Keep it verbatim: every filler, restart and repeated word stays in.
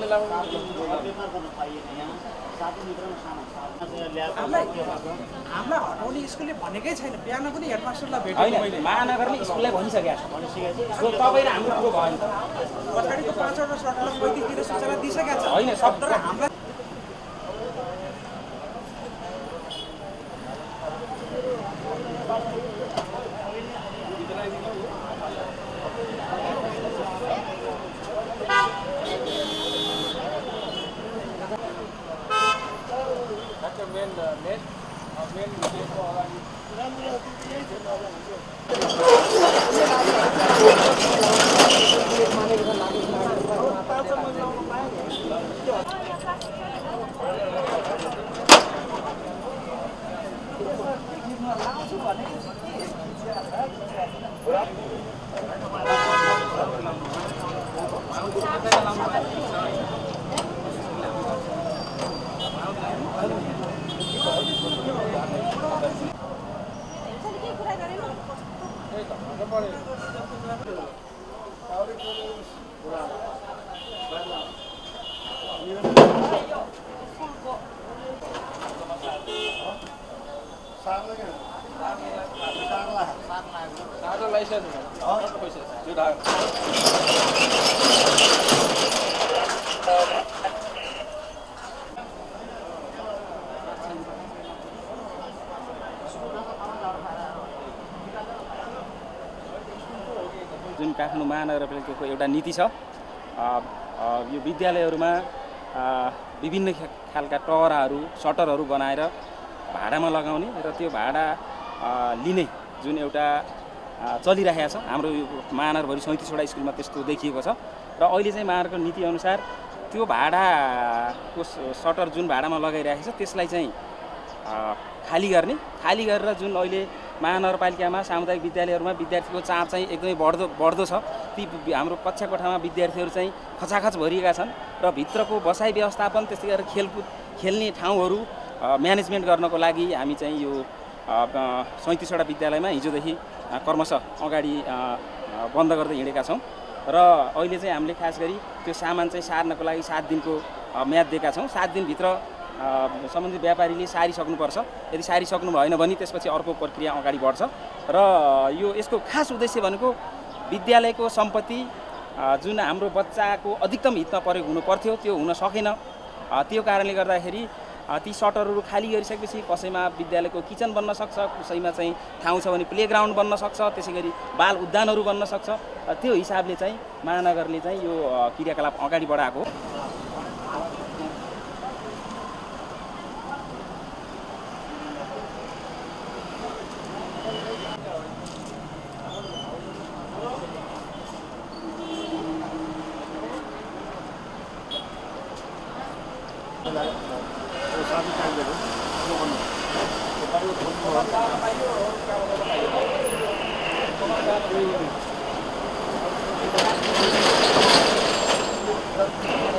हामीलाई हटाउने स्कुलले भनेकै छैन। बिहान पनि हेडमास्टरलाई भेटेँ होइन, महानगरले स्कुललाई भनिसकेको छ। तपाईँ र हाम्रो कुरो भएन। पछाडिको पाँचवटा सटरलाई पैँतिसतिर सूचना दिइसकेको छ। होइन, सब तर हामीलाई जुन काठमाडौँ महानगरपालिकाको एउटा नीति छ, यो विद्यालयहरूमा विभिन्न खालका टवरहरू सटरहरू बनाएर भाडामा लगाउने र त्यो भाडा लिने जुन एउटा चलिरहेको छ। हाम्रो यो महानगरभरि सैँतिसवटा स्कुलमा त्यस्तो देखिएको छ र अहिले चाहिँ महानगरको नीतिअनुसार त्यो भाडाको सटर जुन भाडामा लगाइरहेको छ त्यसलाई चाहिँ खाली गर्ने खाली गरेर जुन अहिले महानगरपालिकामा सामुदायिक विद्यालयहरूमा विद्यार्थीको चाप चाहिँ एकदमै बढ्दो बढ्दो छ। ती हाम्रो कक्षा कोठामा विद्यार्थीहरू चाहिँ खचाखच भरिएका छन् र भित्रको बसाइ व्यवस्थापन त्यस्तै गरेर खेलकुद खेल्ने ठाउँहरू म्यानेजमेन्ट गर्नको लागि हामी चाहिँ यो सैँतिसवटा विद्यालयमा हिजोदेखि क्रमशः अगाडि बन्द गर्दै हिँडेका छौँ र अहिले चाहिँ हामीले खास गरी त्यो सामान चाहिँ सार्नको लागि सात दिनको म्याद दिएका छौँ। सात दिनभित्र सम्बन्धित व्यापारीले सारिसक्नुपर्छ। यदि सारिसक्नु भएन भने त्यसपछि अर्को प्रक्रिया अगाडि बढ्छ र यो यसको खास उद्देश्य भनेको विद्यालयको सम्पत्ति जुन हाम्रो बच्चाको अधिकतम हितमा प्रयोग हुनु पर्थ्यो त्यो हुन सकेन। त्यो कारणले गर्दाखेरि ती सटरहरू खाली गरिसकेपछि कसैमा विद्यालयको किचन बन्न सक्छ, कसैमा चाहिँ ठाउँ छ भने प्लेग्राउन्ड बन्न सक्छ, त्यसै गरी बाल उद्यानहरू बन्न सक्छ। त्यो हिसाबले चाहिँ महानगरले चाहिँ यो क्रियाकलाप अगाडि बढाएको। Thank you.